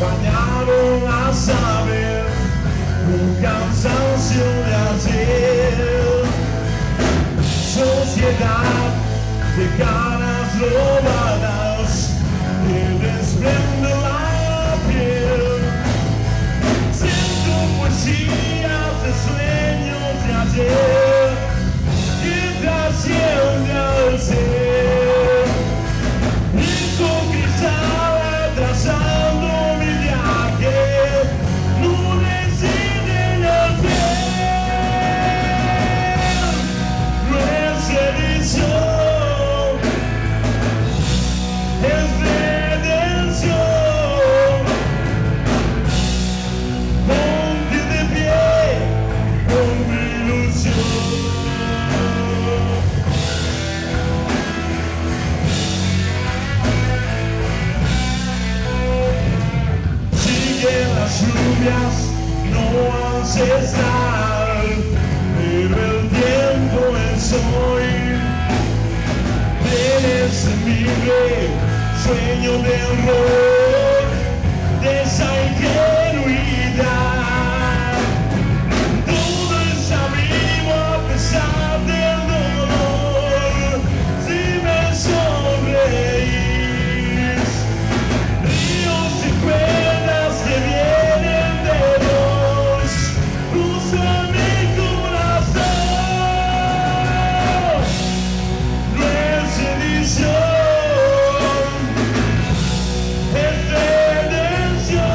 bañaron las aves con cansancio de ayer. Sociedad de caras robadas que desprende la piel. Siento poesías de sueños de ayer que trasciende al ser. Y con cristal trazando mi viaje, no reside en el cielo. No es edición, es redención. Ponte de pie con mi ilusión. Siguen las lluvias, no ancestral, pero el tiempo es hoy. Tienes en mi sueño del rock, de esa ingenuidad. Todo es abrigo a pesar del dolor, si me sonreís. Ríos y cuerdas que vienen de vos, cruzan mi corazón. No es edición, es redención.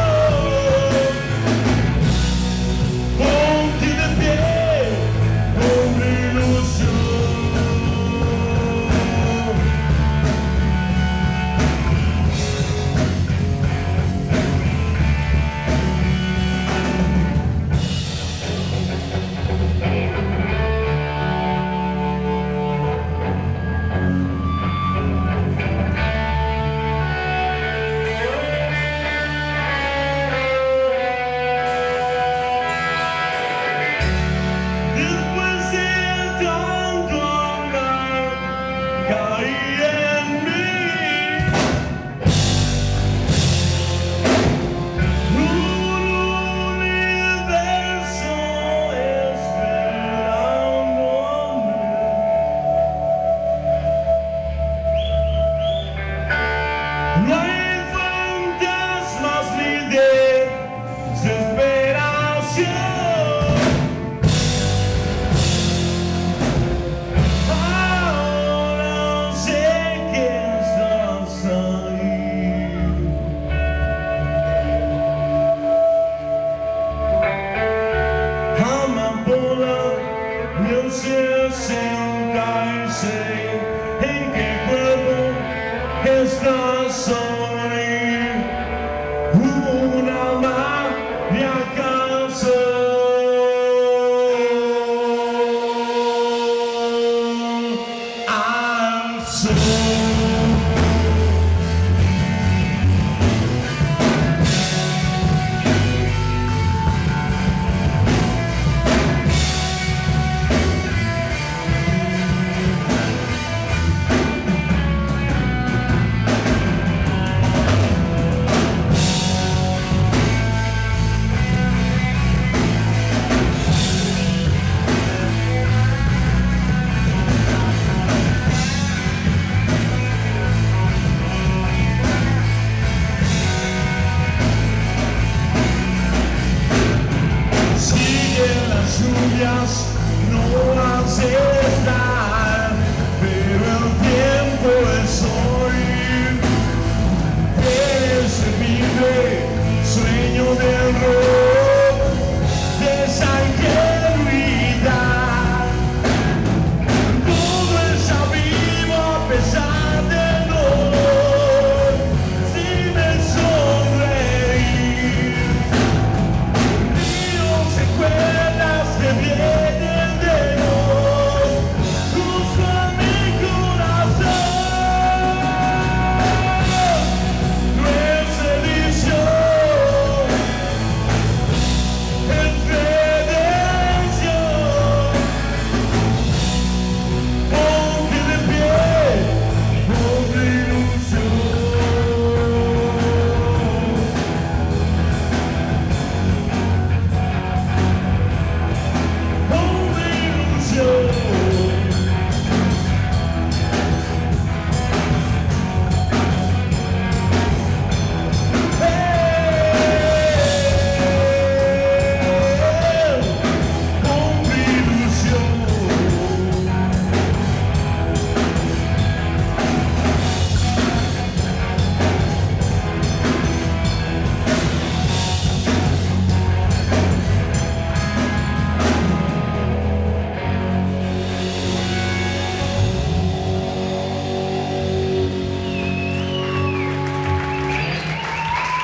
Ponte de pie con mi ilusión. Después de tanto andar, caí en mí. Un universo esperándome. No hay fantasmas ni desesperación. Ahora sé que estás ahí. Amapola, yo sé sentarse en qué cuerpo estás hoy.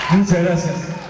Muchas gracias.